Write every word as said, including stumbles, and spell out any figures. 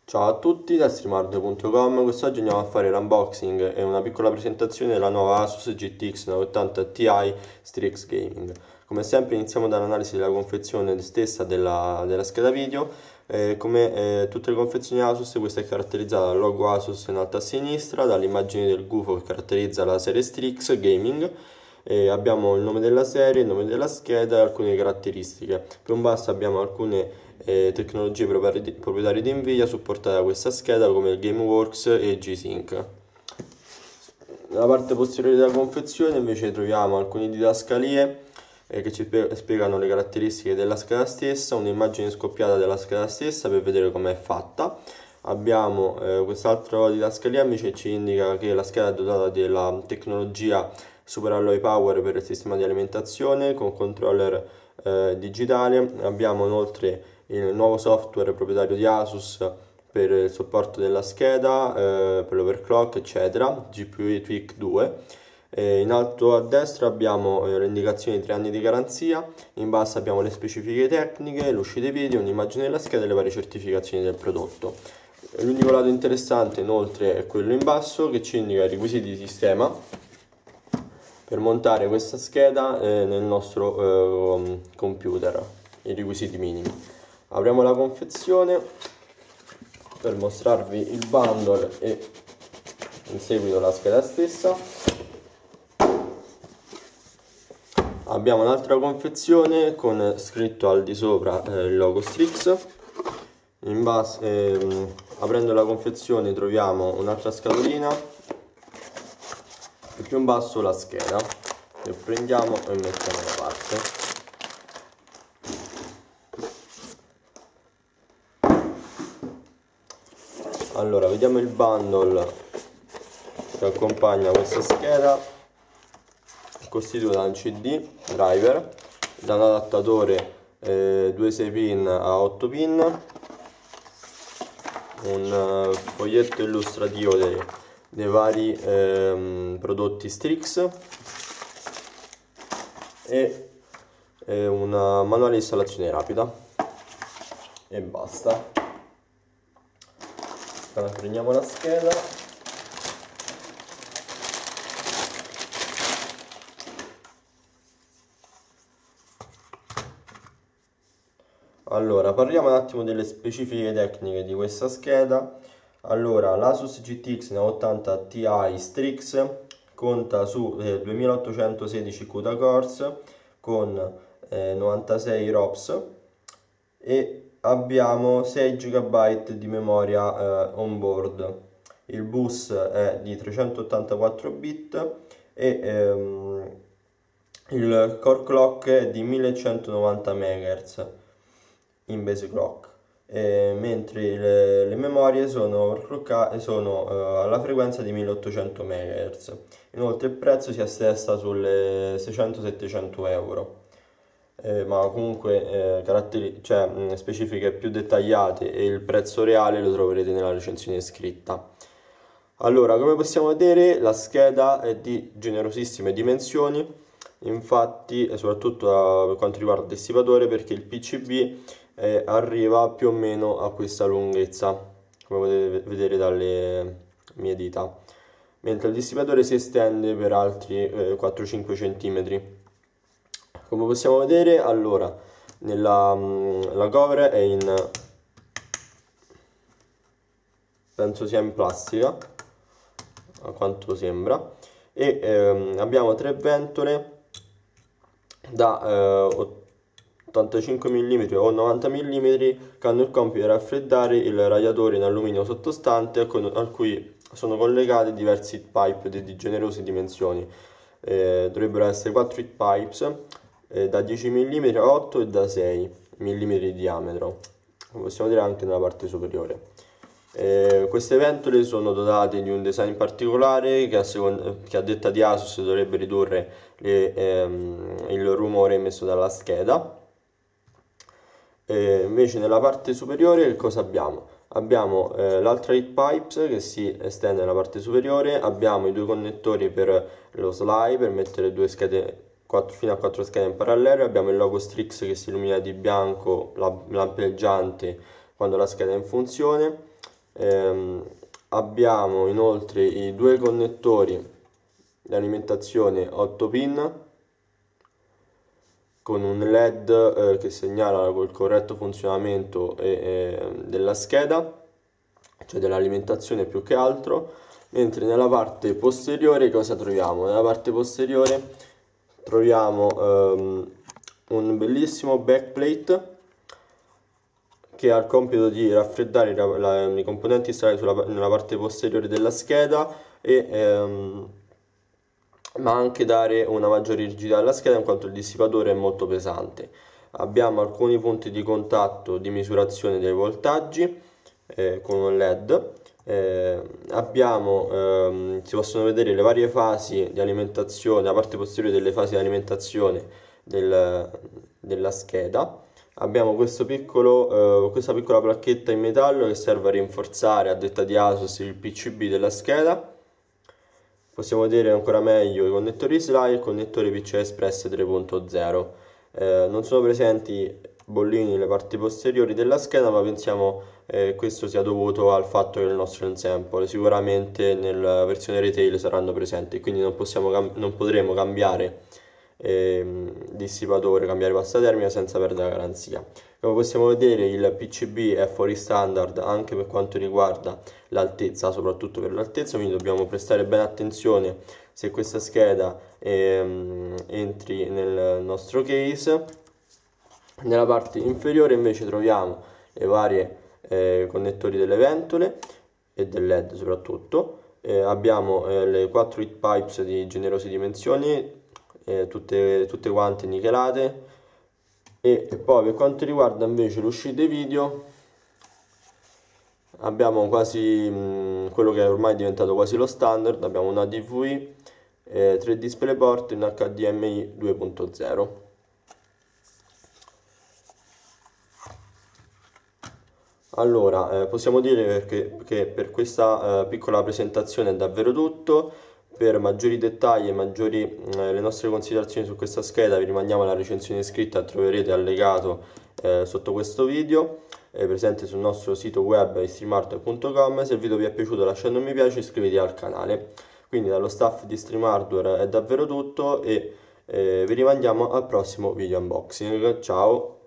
Ciao a tutti da streamhard punto com. Quest'oggi andiamo a fare l'unboxing e una piccola presentazione della nuova Asus G T X novecentottanta Ti Strix Gaming. Come sempre iniziamo dall'analisi della confezione stessa della, della scheda video. Eh, come eh, tutte le confezioni Asus, questa è caratterizzata dal logo Asus in alto a sinistra, dall'immagine del gufo che caratterizza la serie Strix Gaming. Eh, abbiamo il nome della serie, il nome della scheda e alcune caratteristiche. Più in basso abbiamo alcune eh, tecnologie proprietarie di Nvidia supportate da questa scheda, come il GameWorks e G-Sync. Nella parte posteriore della confezione invece troviamo alcune didascalie eh, che ci spiegano le caratteristiche della scheda stessa, un'immagine scoppiata della scheda stessa per vedere com'è fatta. Abbiamo eh, quest'altra didascalia invece ci indica che la scheda è dotata della tecnologia Super Alloy Power per il sistema di alimentazione con controller eh, digitale. Abbiamo inoltre il nuovo software proprietario di Asus per il supporto della scheda, eh, per l'overclock eccetera, G P U Tweak due. E in alto a destra abbiamo eh, le indicazioni di tre anni di garanzia, in basso abbiamo le specifiche tecniche, l'uscita video, un'immagine della scheda e le varie certificazioni del prodotto. L'unico lato interessante inoltre è quello in basso che ci indica i requisiti di sistema per montare questa scheda eh, nel nostro eh, computer, i requisiti minimi. Apriamo la confezione per mostrarvi il bundle e in seguito la scheda stessa. Abbiamo un'altra confezione con scritto al di sopra eh, il logo Strix. In base, ehm, aprendo la confezione troviamo un'altra scatolina e più in basso la scheda che prendiamo e mettiamo da parte. Allora, vediamo il bundle che accompagna questa scheda, costituito da un C D driver, da un adattatore eh, due sei pin a otto pin, un uh, foglietto illustrativo dei, dei vari eh, prodotti Strix e eh, un manuale di installazione rapida e basta. Allora, prendiamo la scheda, allora parliamo un attimo delle specifiche tecniche di questa scheda. Allora, l'Asus G T X novecentottanta Ti Strix conta su eh, duemilaottocentosedici CUDA cores con eh, novantasei ROPS e abbiamo sei giga di memoria eh, on board. Il bus è di trecentottantaquattro bit e ehm, il core clock è di millecentonovanta megahertz in base clock, e mentre le, le memorie sono, sono uh, alla frequenza di milleottocento megahertz. Inoltre il prezzo si assesta sulle seicento settecento euro. Eh, ma comunque eh, caratteri cioè, mh, specifiche più dettagliate e il prezzo reale lo troverete nella recensione scritta. Allora, come possiamo vedere, la scheda è di generosissime dimensioni, infatti soprattutto per quanto riguarda il dissipatore, perché il P C B eh, arriva più o meno a questa lunghezza, come potete vedere dalle mie dita, mentre il dissipatore si estende per altri eh, quattro cinque centimetri. Come possiamo vedere, allora, nella, la cover è in, penso sia in plastica, a quanto sembra, e ehm, abbiamo tre ventole da eh, ottantacinque millimetri o novanta millimetri che hanno il compito di raffreddare il radiatore in alluminio sottostante a cui sono collegati diversi heat pipe di generose dimensioni. Eh, dovrebbero essere quattro heat pipes da dieci millimetri a otto e da sei millimetri di diametro, come possiamo vedere anche nella parte superiore. Eh, queste ventole sono dotate di un design particolare che a, seconda, che a detta di Asus dovrebbe ridurre le, ehm, il rumore emesso dalla scheda. Eh, invece nella parte superiore che cosa abbiamo? Abbiamo eh, l'altra heat pipes che si estende nella parte superiore, abbiamo i due connettori per lo slide per mettere due schede quattro, fino a quattro schede in parallelo. Abbiamo il logo Strix che si illumina di bianco, lampeggiante quando la scheda è in funzione. Ehm, abbiamo inoltre i due connettori di alimentazione otto pin con un led eh, che segnala col corretto funzionamento e, eh, della scheda, cioè dell'alimentazione più che altro. Mentre nella parte posteriore cosa troviamo? Nella parte posteriore troviamo ehm, un bellissimo backplate che ha il compito di raffreddare la, la, i componenti installati sulla, nella parte posteriore della scheda e ehm, ma anche dare una maggiore rigidità alla scheda in quanto il dissipatore è molto pesante. Abbiamo alcuni punti di contatto di misurazione dei voltaggi eh, con un led. Eh, abbiamo, ehm, si possono vedere le varie fasi di alimentazione, la parte posteriore delle fasi di alimentazione del, della scheda. Abbiamo questo piccolo, eh, questa piccola placchetta in metallo che serve a rinforzare, a detta di ASUS, il P C B della scheda. Possiamo vedere ancora meglio i connettori S L I e il connettore P C I Express tre punto zero. Eh, non sono presenti bollini nelle parti posteriori della scheda, ma pensiamo eh, questo sia dovuto al fatto che il nostro ensample sicuramente nella versione retail saranno presenti, quindi non, possiamo non potremo cambiare eh, dissipatore, cambiare pasta termica senza perdere la garanzia. Come possiamo vedere, il P C B è fuori standard anche per quanto riguarda l'altezza, soprattutto per l'altezza, quindi dobbiamo prestare bene attenzione se questa scheda ehm, entri nel nostro case. Nella parte inferiore invece troviamo le varie eh, connettori delle ventole e del led soprattutto. Eh, abbiamo eh, le quattro heat pipes di generose dimensioni, eh, tutte, tutte quante nichelate. E poi per quanto riguarda invece l'uscita video, abbiamo quasi mh, quello che è ormai diventato quasi lo standard. Abbiamo una D V I, eh, tre DisplayPort in H D M I due punto zero. Allora, eh, possiamo dire che, che per questa eh, piccola presentazione è davvero tutto. Per maggiori dettagli e maggiori eh, le nostre considerazioni su questa scheda vi rimandiamo alla recensione scritta, troverete allegato eh, sotto questo video, è presente sul nostro sito web streamhardware punto com. Se il video vi è piaciuto lasciate un mi piace e iscrivetevi al canale. Quindi dallo staff di Stream Hardware è davvero tutto e eh, vi rimandiamo al prossimo video unboxing. Ciao!